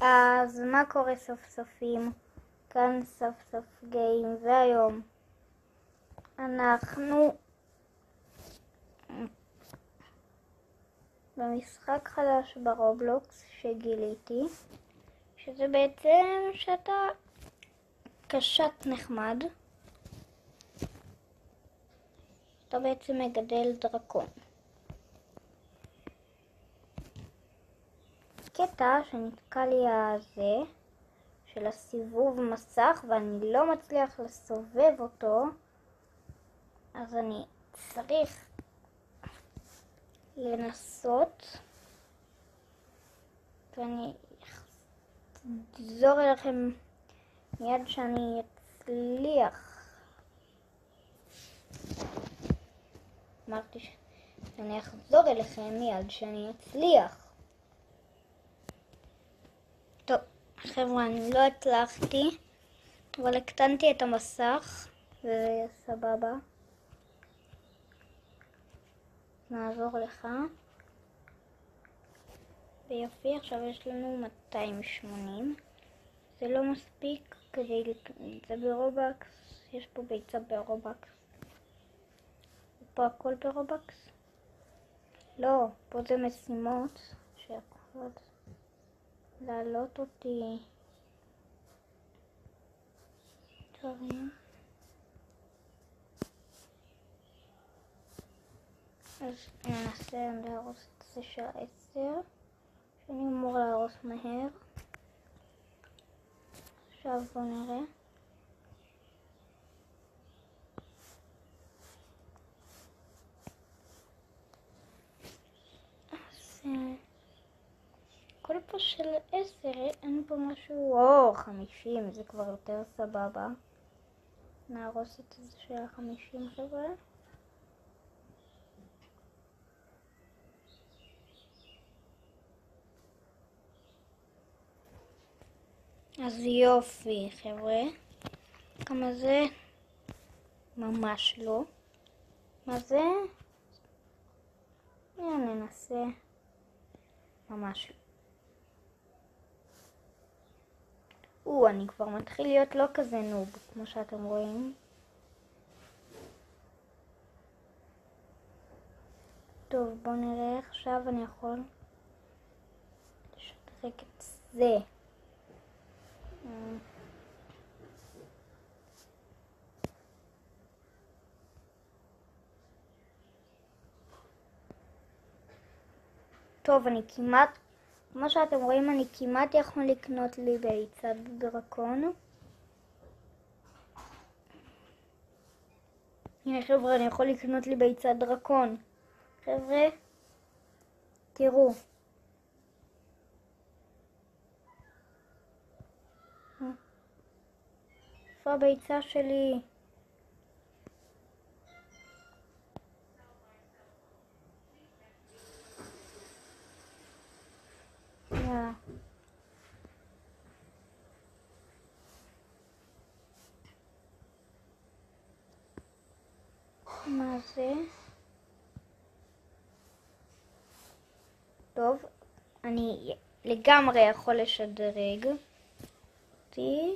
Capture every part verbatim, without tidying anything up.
אז מה קורה סוף סופים? כאן סוף סוף גיים, והיום אנחנו במשחק חדש ברובלוקס שגיליתי, שזה בעצם שאתה קשת נחמד, אתה בעצם מגדל דרקון. קטע שנתקע לי הזה של הסיבוב מסך ואני לא מצליח לסובב אותו, אז אני צריך לנסות ואני אחזור אליכם מיד שאני אצליח. אמרתי שאני אחזור אליכם מיד שאני אצליח. טוב, חבר'ה, אני לא הצלחתי, אבל הקטנתי את המסך, וזה סבבה. נעזור לך. ויופי, עכשיו יש לנו מאתיים ושמונים. זה לא מספיק כדי לקנות, זה ברובקס, יש פה ביצה ברובקס. פה הכל ברובקס? לא, פה זה משימות שיכולות לעלות אותי דברים. אז ננסה להרוס את זה של עשר, שאני אמור להרוס מהר. עכשיו בואו נראה. אז כל פה של עשר, אין פה משהו, או חמישים, זה כבר יותר סבבה. נהרוס את זה של החמישים, חבר'ה. אז יופי, חבר'ה. כמה זה? ממש לא. מה זה? ננסה. ממש לא. או, אני כבר מתחיל להיות לא כזה נוב, כמו שאתם רואים. טוב, בואו נראה. עכשיו אני יכול לשדרג את זה. טוב, אני כמעט, כמו שאתם רואים, אני כמעט יכול לקנות לי ביצת דרקון. הנה חבר'ה, אני יכול לקנות לי ביצת דרקון. חבר'ה, תראו. איפה הביצה שלי? יאללה. מה זה? טוב, אני לגמרי יכול לשדרג אותי.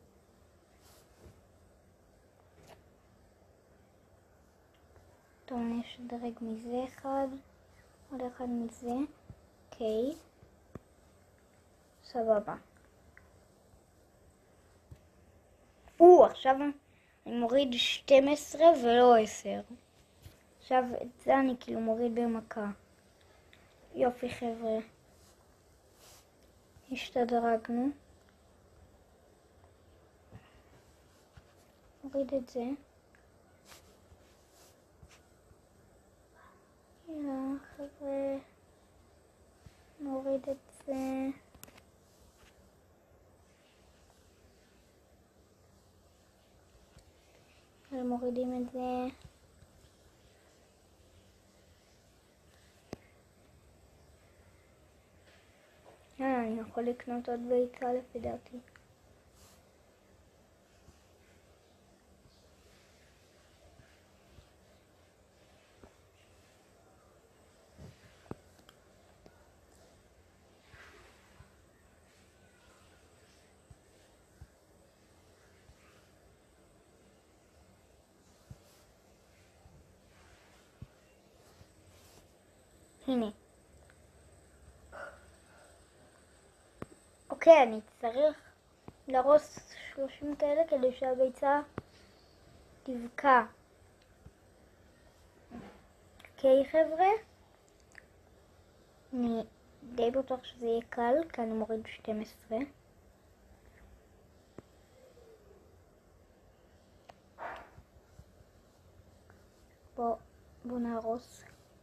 טוב, אני אשדרג מזה אחד, עוד אחד מזה. אוקיי. סבבה. או, עכשיו אני מוריד שתים עשרה ולא עשר. עכשיו את זה אני כאילו מוריד במכה. יופי חבר'ה. השתדרגנו. מוריד את זה. יאללה חבר'ה. נוריד את זה. מורידים את זה. אה, אני יכול לקנות עוד ביצה לפי דעתי. הנה. אוקיי, אני צריך להרוס שלושים כאלה כדי שהביצה תבקע. אוקיי חבר'ה, אני די בטוח שזה יהיה קל, כי אני מוריד שתים עשרה. בוא, בוא נהרוס.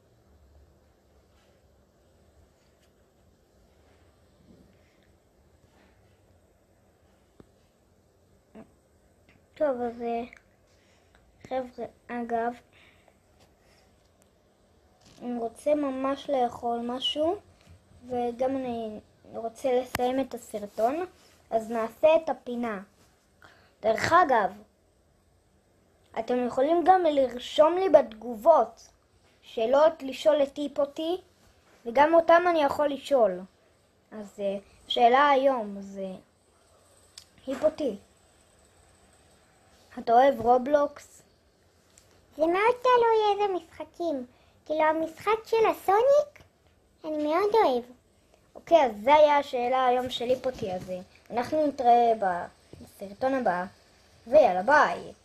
טוב, אז חבר'ה, אגב, אני רוצה ממש לאכול משהו, וגם אני רוצה לסיים את הסרטון, אז נעשה את הפינה. דרך אגב, אתם יכולים גם לרשום לי בתגובות שאלות לשאול את היפוטי, וגם אותם אני יכול לשאול. אז שאלה היום זה היפוטי, אתה אוהב רובלוקס? זה מאוד תלוי איזה משחקים. כאילו המשחק של הסוניק, אני מאוד אוהב. אוקיי, אז זה היה השאלה היום של היפוטי הזה. אנחנו נתראה בסרטון הבא, ויאללה ביי.